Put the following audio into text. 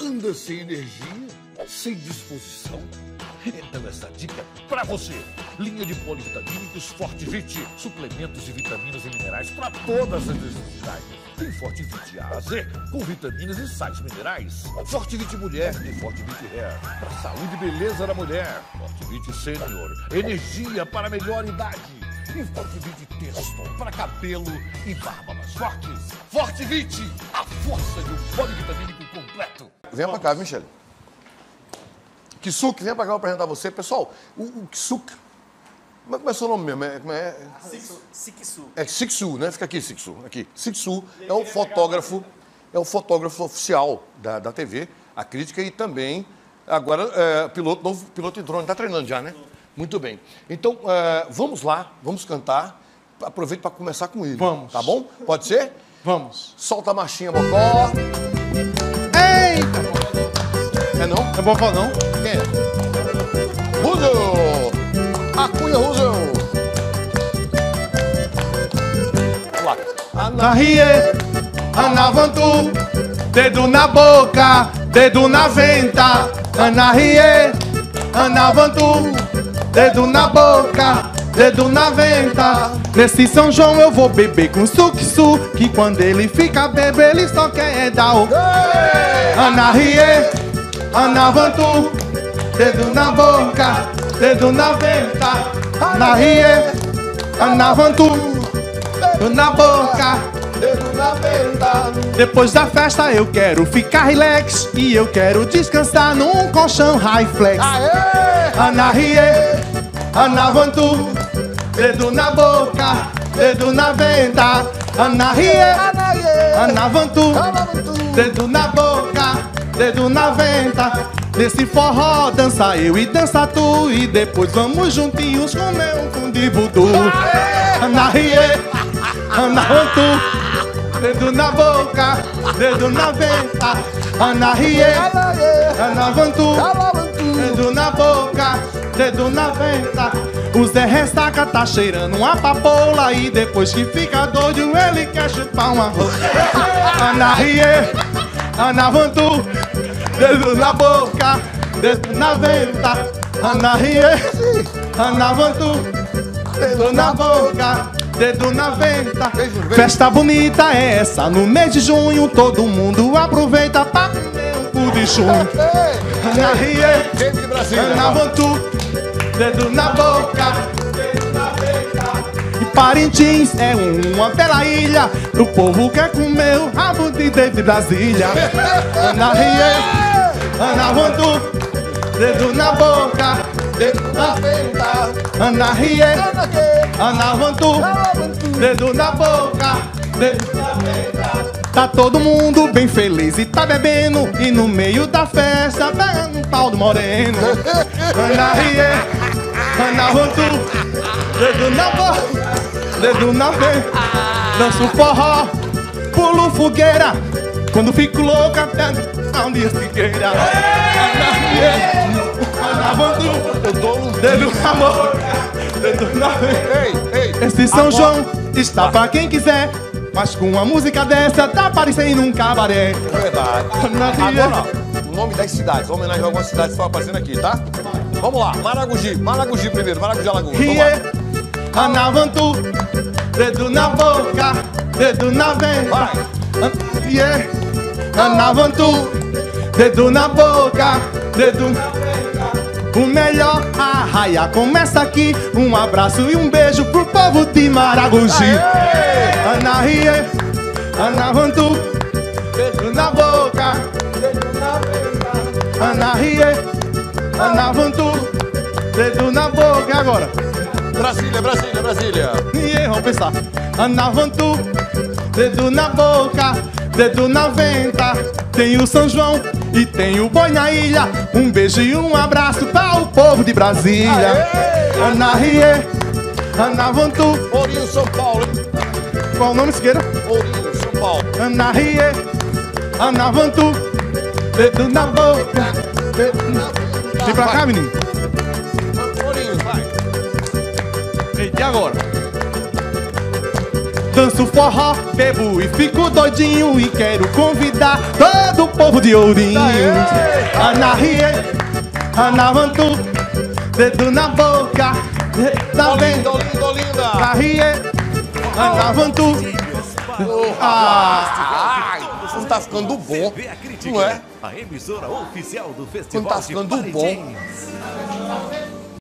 anda sem energia, sem disposição? Então essa dica é pra você. Linha de polivitamínicos Fortivite. Suplementos de vitaminas e minerais para todas as necessidades. Tem Fortivite A a Z, com vitaminas e sais minerais. Fortivite Mulher e Fortivite Hair, para saúde e beleza da mulher. Fortivite Sênior, energia para melhor idade. E Fortivite Testo, para cabelo e barba mais fortes. Fortivite, a força de um polivitamínico completo. Venha pra cá, Michele. Kisuke, vem pra cá pra apresentar você. Pessoal, o Kisuke, como é seu nome mesmo? Siksu. É Siksu, né? Fica aqui, Siksu. Aqui. Siksu é o fotógrafo oficial da TV, a crítica, e também, agora, novo piloto de drone. Tá treinando já, né? Muito bem. Então, vamos lá, vamos cantar. Aproveito para começar com ele. Vamos. Tá bom? Pode ser? Vamos. Solta a marchinha, Bocó. Eita! É não? É Bocó não? Quem é? Russell! A Cunha Russell! Vamos lá. Anarie, Anavantu, dedo na boca, dedo na venta. Anarie, Anavantu, dedo na boca, dedo na venta. Nesse São João eu vou beber com Suksu, que quando ele fica bebo ele só quer dar o... Anarie, Anavantu, dedo na boca, dedo na venta. Anarie, Anavantu, dedo na boca, dedo na venta. Depois da festa eu quero ficar relax e eu quero descansar num colchão high flex. Anarie, Anavantu, dedo na boca, dedo na venta. Anarie, Anavantu, dedo na boca, dedo na venta. Nesse forró dança eu e dança tu, e depois vamos juntinhos comer um fundi voodoo. Anarie, Anavantu, dedo na boca, dedo na venta. Anarie, Anavantu, dedo na boca, dedo na venta. O Zé Ressaca tá cheirando uma papoula, e depois que fica doido ele quer chupar uma rola. Anarie, Anavantu, dedo na boca, dedo na venta. Anarie, Anavantu, dedo na boca, dedo na venta. Festa bonita é essa, no mês de junho todo mundo aproveita pra comer um cu de junho. Anarie, Anavantu, dedo na boca, dedo na venta. E Parintins é uma bela ilha, pro povo quer comer o rabo de David Brasília. Anarie, Anavantu, dedo na boca, dedo na venta. Anarie, Anavantu, dedo na boca, dedo na venta. Tá todo mundo bem feliz e tá bebendo, e no meio da festa pega um pau do moreno. Anarie, Anavantu, dedo na boca, dedo na venta. Danço forró, pulo fogueira, quando fico louca pego onde eu figueira. Anavantu, dedo na boca, dedo na venta. Esse São João está pra quem quiser, mas com uma música dessa tá parecendo um cabaré. Verdade. Agora, o nome das cidades, homenagem a algumas cidades que estão aparecendo aqui, tá? Vamos lá, Maragogi primeiro, Maragogi Alagoas. Vamos lá. Anavantu, dedo na boca, dedo na venta. Vai. Anavantu, dedo na boca, dedo na venta. O melhor arraia começa aqui. Um abraço e um beijo pro povo de Maragogi. Anarie, Anavantu, dedo na boca, dedo na venta. Anarie, Anavantu, dedo na boca. E agora? Brasília. E vamos pensar. Anavantu, dedo na boca, dedo na venta. Tem o São João e tem o boi na ilha. Um beijo e um abraço para o povo de Brasília. Anarie, Anavantu, Ourinho, São Paulo. qual o nome, Siqueira? Ourinho, São Paulo. Anarie, Anavantu, dedo na boca, dedo na venta. Vem pra cá, menino. Ourinho, vai. E agora? danço forró, bebo e fico doidinho. E quero convidar todo o povo de Ourinhos. Ana Rie, Ana Vantu, dedo na boca, tá bem? Linda. Ana Rie, Ana Vantu. Não tá ficando bom, não é? A emissora oficial do Não Festival tá de ficando bom. Parintins.